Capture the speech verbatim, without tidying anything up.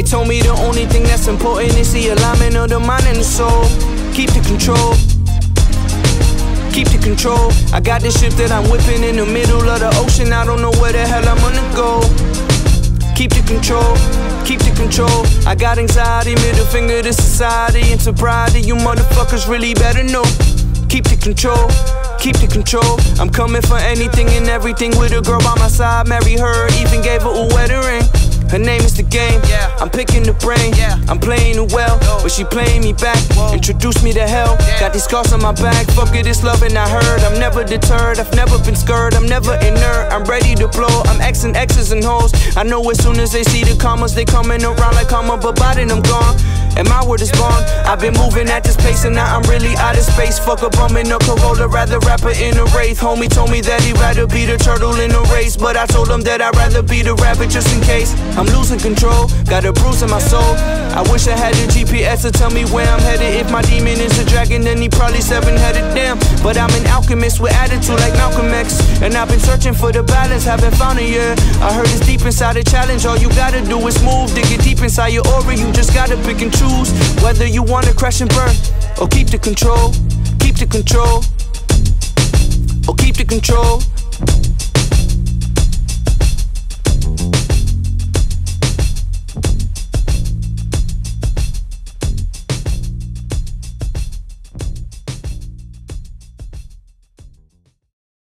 told me the only thing that's important is the alignment of the mind and the soul. Keep the control, keep the control. I got this ship that I'm whipping in the middle of the ocean. I don't know where the hell I'm gonna go. Keep the control, keep the control. I got anxiety, middle finger to society and sobriety. You motherfuckers really better know. Keep the control, keep the control. I'm coming for anything and everything with a girl by my side. Marry her, even gave her a wedding ring. Her name is the game, yeah. I'm picking the brain, yeah. I'm playing it well, no. But she playing me back. Whoa. Introduced me to hell, yeah. Got these scars on my back. Fuck it, it's loving I heard. I'm never deterred, I've never been scared. I'm never inert, I'm ready to blow. I'm Xing X's and hoes. I know as soon as they see the commas, they coming around like karma, but by then I'm gone. And my word is bond. I've been moving at this pace and now I'm really out of space. Fuck a bum in a Corolla, rather rapper in a Wraith. Homie told me that he'd rather be the turtle in a race, but I told him that I'd rather be the rabbit just in case. I'm losing control, got a bruise in my soul. I wish I had a G P S to tell me where I'm headed. If my demon is a dragon, then he probably seven-headed. Damn, but I'm an alchemist with attitude like Malcolm X. And I've been searching for the balance, haven't found it yet. I heard it's deep inside a challenge, all you gotta do is move. Dig it deep inside your aura, you just gotta pick and choose whether you wanna crash and burn, or keep the control, keep the control, or keep the control.